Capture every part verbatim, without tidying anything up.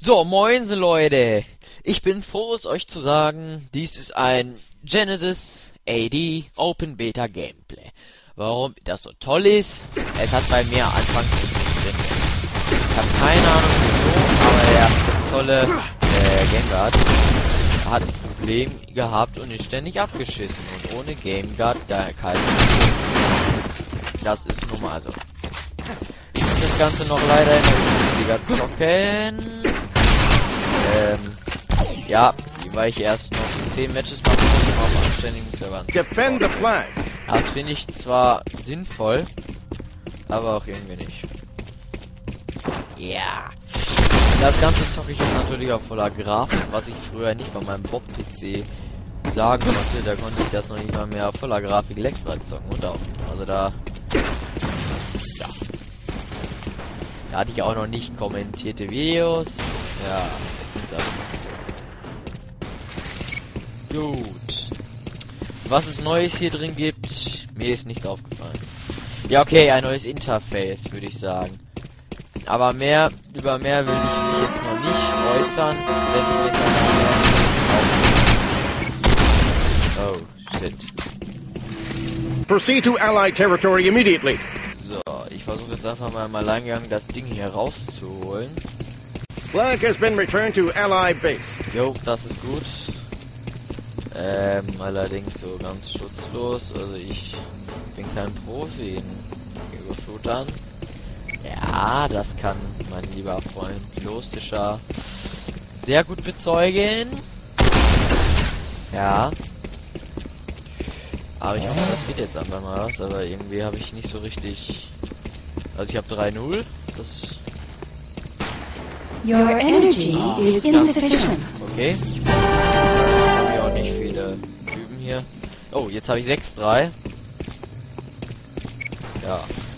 So, moinsen Leute. Ich bin froh, es euch zu sagen, dies ist ein Genesis A D Open Beta Gameplay. Warum das so toll ist, es hat bei mir anfangs funktioniert. Ich habe keine Ahnung wieso, aber der tolle äh, GameGuard hat ein Problem gehabt und ist ständig abgeschissen. Und ohne GameGuard gar kein Problem. Das ist nun mal so. Ich muss das Ganze noch leider in der Bundesliga zocken. Ähm, ja, weil ich erst noch zehn Matches machen muss auf anständigen Servern. Defend the flag. Das finde ich zwar sinnvoll, aber auch irgendwie nicht. Ja. Yeah. Das Ganze zocke ich jetzt natürlich auf voller Grafik, was ich früher nicht bei meinem Bob-P C sagen konnte. Da konnte ich das noch nicht mal mehr auf voller Grafik elektrisch zocken und auch. Also da... Ja. Da hatte ich auch noch nicht kommentierte Videos. Ja. Gut. Was es Neues hier drin gibt, mir ist nicht aufgefallen. Ja, okay, ein neues Interface, würde ich sagen. Aber mehr, über mehr will ich mich jetzt noch nicht äußern. Oh, shit. Proceed to Allied territory immediately. So, ich versuche jetzt einfach mal im Alleingang das Ding hier rauszuholen. Flag has been returned to Allied base. Jo, das ist gut. Ähm, allerdings so ganz schutzlos. Also ich bin kein Profi in Ego-Shootern. Ja, das kann mein lieber Freund Lostischer sehr gut bezeugen. Ja. Aber ich hoffe, das geht jetzt einfach mal was. Aber irgendwie habe ich nicht so richtig... Also ich habe drei null. Das... Your energy is insufficient. Okay. Jetzt haben wir auch nicht viele Typen hier. Oh, jetzt habe ich sechs drei. Ja.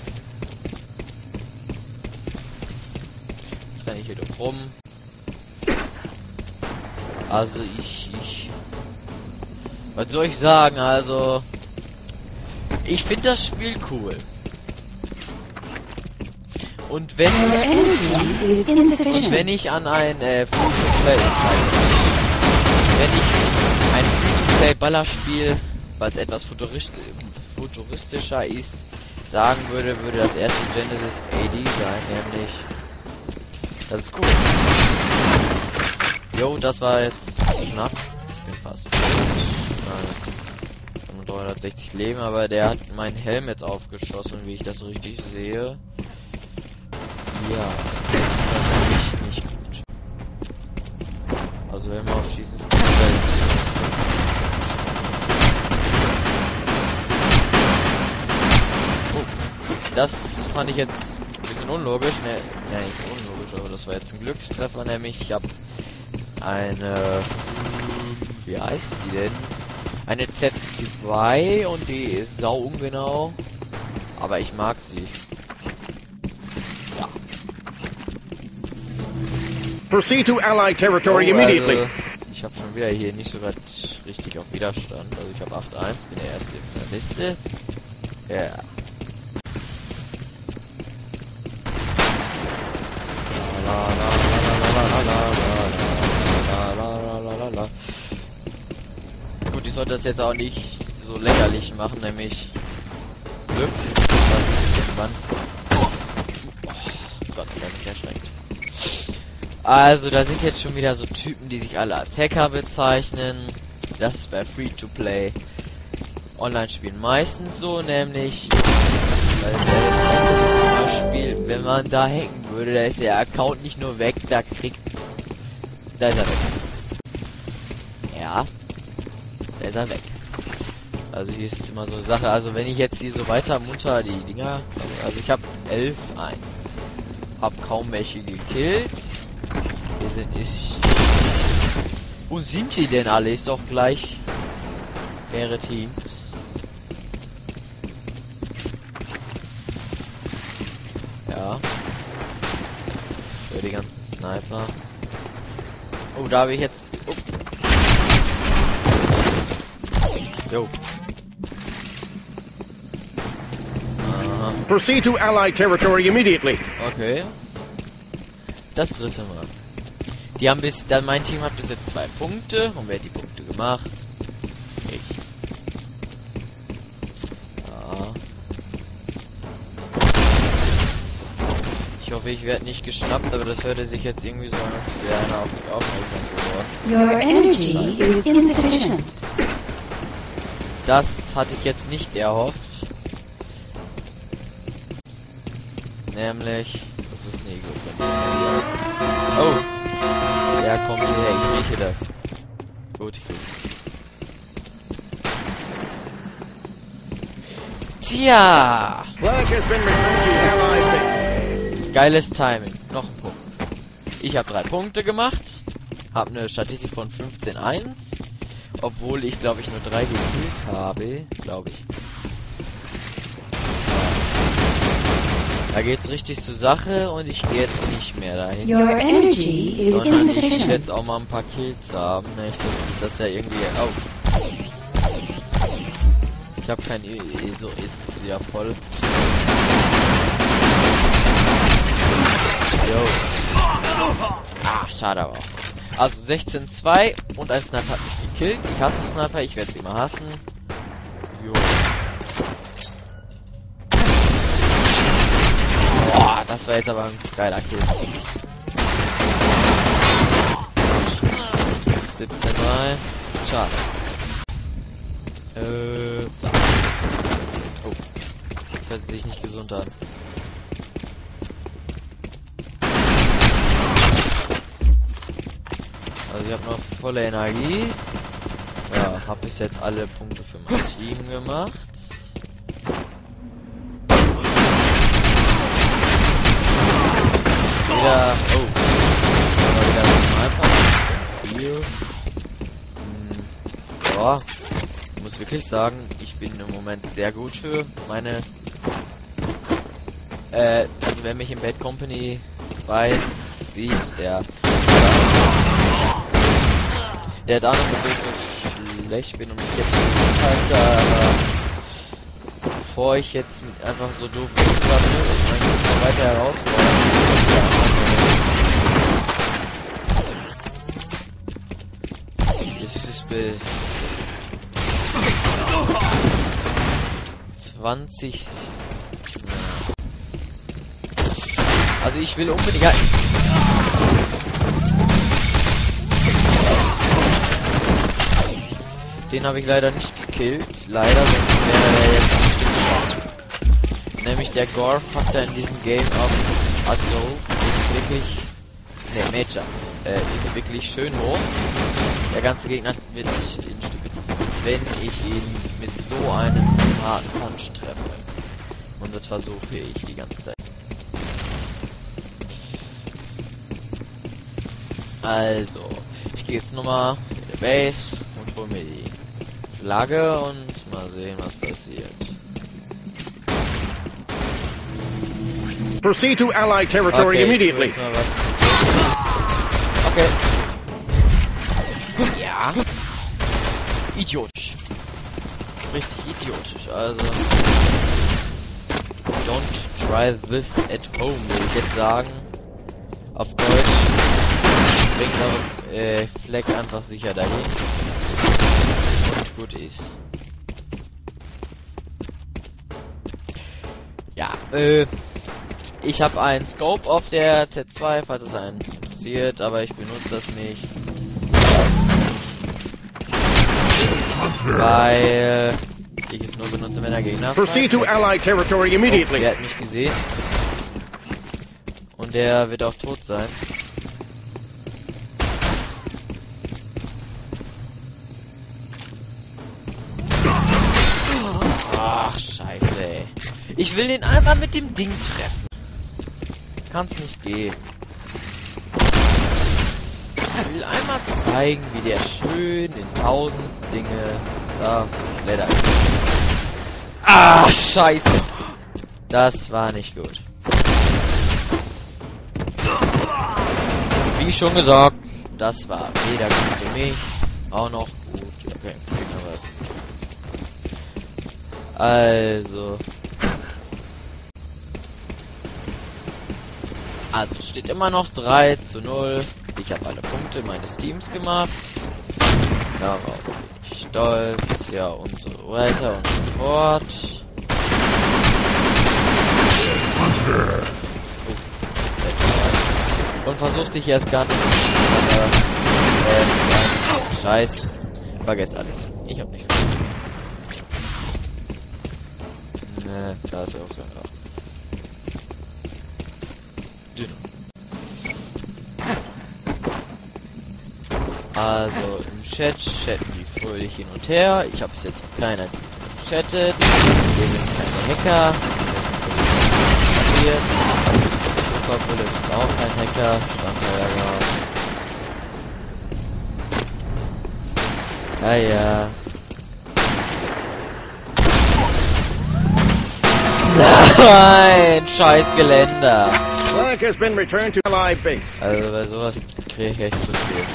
Jetzt renne ich hier doch rum. Also ich, ich... Was soll ich sagen? Also... Ich finde das Spiel cool. Und wenn, und wenn ich an ein äh, Free-to-Play wenn ich ein Free-to-Play-Ballerspiel, was etwas futuristisch, futuristischer ist, sagen würde, würde das erste Genesis A D sein, nämlich das ist cool. Jo, das war jetzt knapp. Ich bin fast äh, dreihundertsechzig Leben, aber der hat meinen Helm jetzt aufgeschossen, wie ich das so richtig sehe. Ja, das ist nicht, nicht gut. Also wenn man auf Schießen ist, oh, das fand ich jetzt ein bisschen unlogisch. Ne, ne, nicht unlogisch, aber das war jetzt ein Glückstreffer, nämlich ich habe eine, wie heißt die denn? Eine Z zwei und die ist sau ungenau, aber ich mag sie. Proceed to Allied territory oh, immediately. Also, ich habe schon wieder hier nicht so grad richtig auf Widerstand. Also ich habe acht eins, bin der erste in der Liste. Ja. Gut, ich sollte das jetzt auch nicht so lächerlich machen, nämlich Glück. Oh Gott, ich hab mich erschreckt. Also, da sind jetzt schon wieder so Typen, die sich alle als Hacker bezeichnen. Das ist bei Free-to-Play Online-Spielen meistens so, nämlich weil der zum Beispiel, wenn man da hacken würde, da ist der Account nicht nur weg, da kriegt... Da ist er weg. Ja. Da ist er weg. Also hier ist es immer so eine Sache, also wenn ich jetzt hier so weiter munter die Dinger... Also ich habe elf eins. Hab kaum welche gekillt. Hier sind ich. Wo sind die denn alle? Ist doch gleich mehrere Teams. Ja. Für die ganzen Sniper. Oh, da habe ich jetzt. Oh. Jo. Aha. Proceed to Allied territory immediately. Okay. Das dritte Mal. Die haben bis, dann mein Team hat bis jetzt zwei Punkte. Und wer hat die Punkte gemacht? Ich. Ja. Ich hoffe, ich werde nicht geschnappt, aber das hörte sich jetzt irgendwie so an, als wäre einer auf mich aufmerksam geworden. Your energy is insufficient. Das hatte ich jetzt nicht erhofft. Nämlich, das ist nie gut, wenn die Energie aus ist. Oh! Der kommt hierher, ich rieche das. Gut, gut. Tja! Flag has been returned to Allied base. Geiles Timing. Noch ein Punkt. Ich habe drei Punkte gemacht. Habe eine Statistik von fünfzehn eins. Obwohl ich, glaube ich, nur drei gekillt habe. Glaube ich. Da geht's richtig zur Sache und ich gehe jetzt nicht mehr dahin. Your energy is Sondern ich will insufficient. jetzt auch mal ein paar Kills haben. Nicht, dass das ja irgendwie... Oh. Ich habe kein... E so ist es wieder voll. Jo. Ah, schade aber auch. Also sechzehn zwei und ein Sniper hat mich gekillt. Ich hasse Sniper, ich werde sie immer hassen. Jo. Boah, das war jetzt aber ein geiler Kill. siebzehn drei. Schade. Äh, da. Oh. Das hört sich nicht gesund an. Also ich habe noch volle Energie. Ja, habe bis jetzt alle Punkte für mein Team gemacht. Wieder, oh, aber wieder ein Sniper. Hier. Hm, ja, ich muss wirklich sagen, ich bin im Moment sehr gut für meine. Äh, also wer mich im Bad Company zwei sieht, der. Der hat Ahnung, dass ich so schlecht bin und mich jetzt halte, aber bevor ich jetzt einfach so doof wegklappe und mein Gegner weiter herausfordern. Das ist bis zwanzig. Also ich will unbedingt. Ja, den habe ich leider nicht gekillt. Leider, sonst wäre der jetzt nicht. Nämlich der Gore-Faktor in diesem Game auf Adso ist wirklich. Ne, Major. Äh, ist wirklich schön hoch. Der ganze Gegner wird in Stücke zerfetzt, wenn ich ihn mit so einem harten Punch treffe. Und das versuche ich die ganze Zeit. Also, ich gehe jetzt nochmal in die Base und hole mir die Flagge und mal sehen, was passiert. Proceed to Allied territory Okay, immediately. ich tu jetzt mal was. Okay. Ja. Idiotisch. Richtig idiotisch. Also. Don't try this at home, würde ich jetzt sagen. Auf Deutsch. Bringt eure äh, Fleck einfach sicher dahin. Und gut ist. Ja, äh. Ich habe einen Scope auf der Z zwei, falls es einen interessiert, aber ich benutze das nicht. Weil ich es nur benutze, wenn der Gegner Proceed to Allied territory oh, immediately. der hat mich gesehen. Und der wird auch tot sein. Ach, scheiße, ey. Ich will den einmal mit dem Ding treffen. Kann's nicht gehen. Ich will einmal zeigen, wie der schön in tausend Dinge da blättert. Ah, scheiße. Das war nicht gut. Wie schon gesagt, das war weder gut für mich, auch noch gut. Okay, was. Also. Also, es steht immer noch drei zu null. Ich habe alle Punkte meines Teams gemacht. Darauf bin ich stolz. Ja, und so weiter und so fort. Und versuch dich jetzt gar nicht. Äh, Scheiß. Vergesst alles. Ich hab nicht viel. Ne, da ist er auch so. Dünn. Also im Chat chatten die fröhlich hin und her. Ich habe bis jetzt noch keinen einzigen gechattet. Wir sind keine Hacker. Superbulle ist auch kein Hacker. Stand da ja. Ja, ja. Nein, scheiß Geländer. Flag has been returned to Allied base. Also bei sowas kriege ich echt zu viel.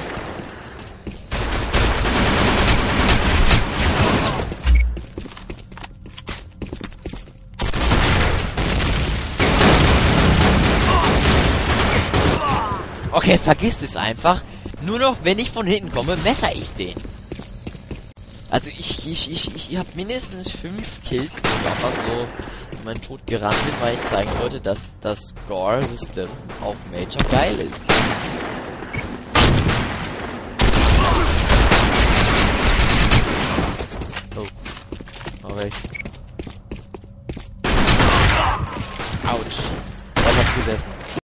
Okay, vergisst es einfach. Nur noch, wenn ich von hinten komme, messer ich den. Also ich, ich, ich, ich, ich habe mindestens fünf Kills einfach so in meinen Tod gerannt bin, weil ich zeigen wollte, dass das Score-System auf Major geil ist. Oh. Aber ich...